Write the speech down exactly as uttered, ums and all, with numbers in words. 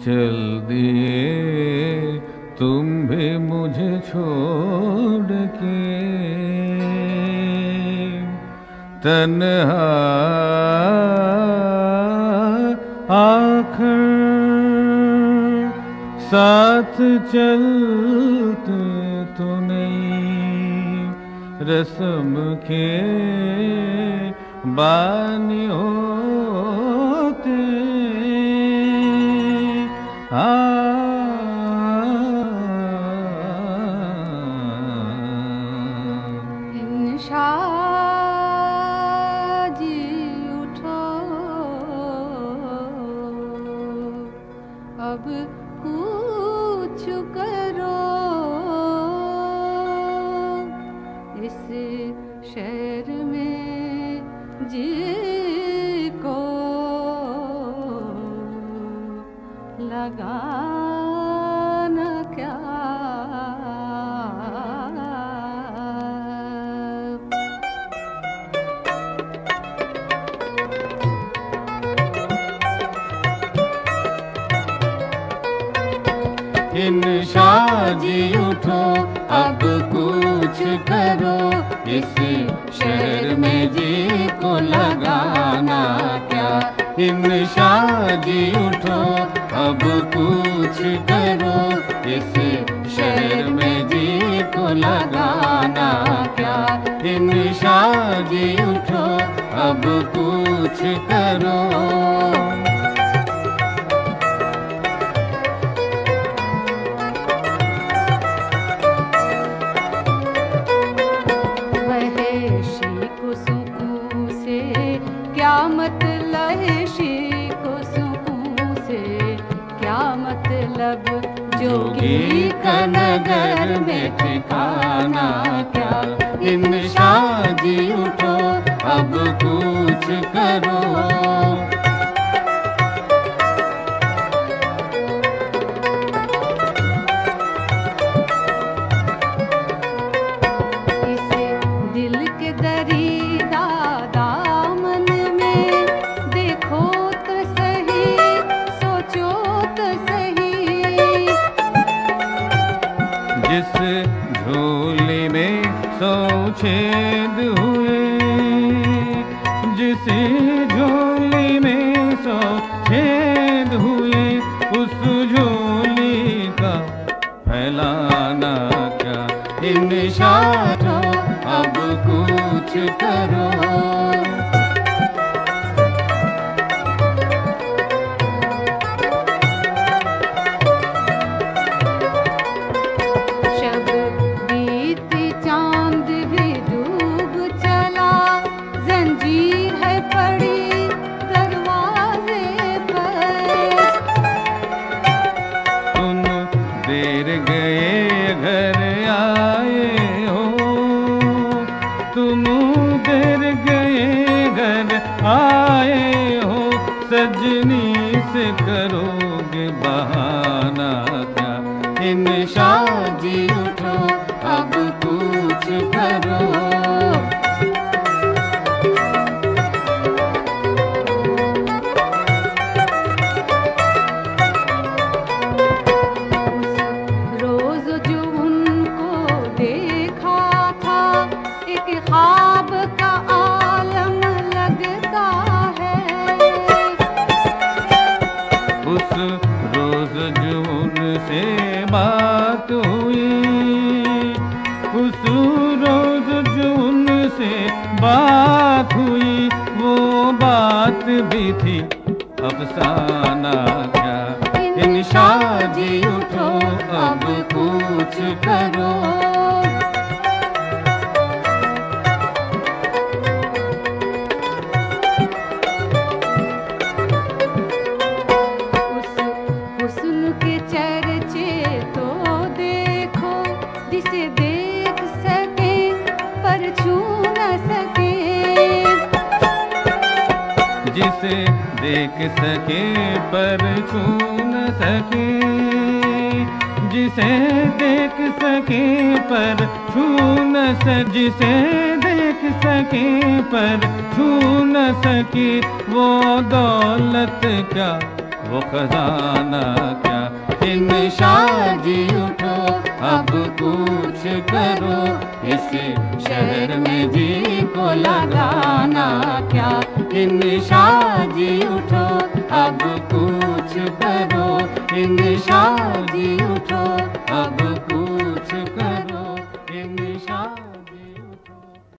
चल दिए तुम भी मुझे छोड़ के, तन्हा आखिर साथ चलते तो नहीं, रस्म के बानी होते। आ शाजी उठो अब कुछ करो, इस शहर में जी को लगाना क्या। इन शादी उठो अब कुछ करो, इस शहर में जी को लगाना क्या। इन शादी उठो अब कुछ करो, इस शहर में जी को लगाना क्या। इन शादी उठो अब कुछ करो। क्या मतलब शीको सुकून से, क्या मतलब जोगी का नगर में ठिकाना क्या। इन शादी उठो अब कुछ करो। इसे दिल के दरीदा दामन में देखो तो सही, सोचो तो सही। जिस झोली में सौ छेद हुए, जिस झोली में सौ छेद हुए, उस झोली का फैलाना क्या। इन शादी अब कुछ करो। शब बीत चांद भी डूब चला, जंजीर है पड़ी दरवाजे पर। तुम देर गए घर आए हो, तुम देर गए घर आए हो, सजनी से करोगे बहाना क्या। इन शादी उठो अब कुछ करो। रोज जो उनको देखा था, एक ख्वाब का आलम लगता है। उस रोज जो उनसे बात हुई, उस रोज जो उनसे बात हुई, वो बात भी थी अफसाना क्या। इन शादी उठो अब कुछ करो। उस हुस्न के चर्चे तो देखो, जिसे देख सके पर छू न सके। जिसे देख सके पर छू न सके, जिसे देख सके पर छू न सके, जिसे देख सके पर छू न सके, वो दौलत क्या वो खजाना क्या। इन शादी उठो अब कुछ करो, इस शहर में जी को लगाना क्या। इन शादी उठो अब कुछ करो, इन शादी उठो अब कुछ करो, इन शादी